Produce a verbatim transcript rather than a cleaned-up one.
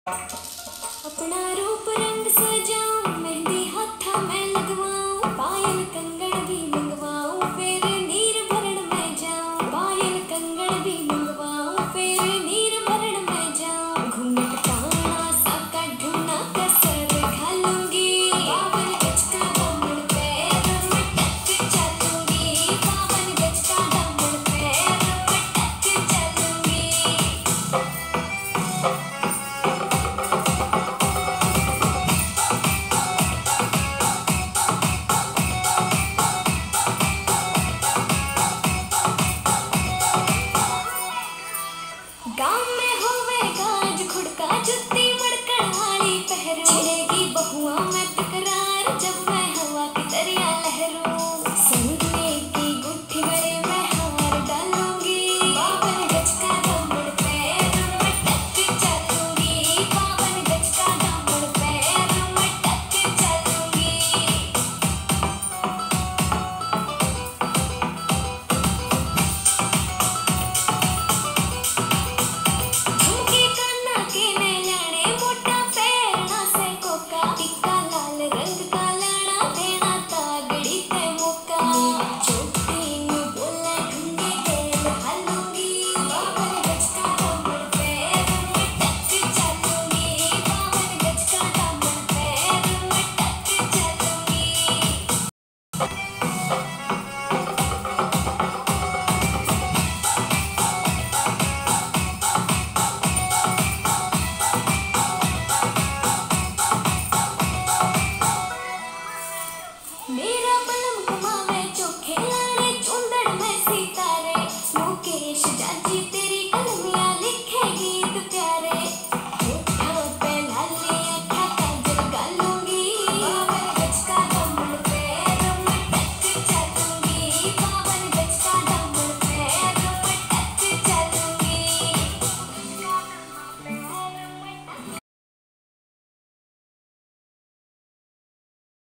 अपना रूप रंग सजाऊं, मेहंदी हाथा मैं लगवाऊं, पायल कंगन भी मंगवाऊं, फिर नीर भरण में जाऊं। पायल कंगन भी मंगवाऊं, फिर नीर भरण में जाऊं। घूंघट काना सा कढ़ूना कसर घालूंगी, बावन गज का दामन पैर में टक चलूंगी, बावन गज का दामन पैर में टक चलूंगी। गाँव में होवे गाज खुड़का जुत्ती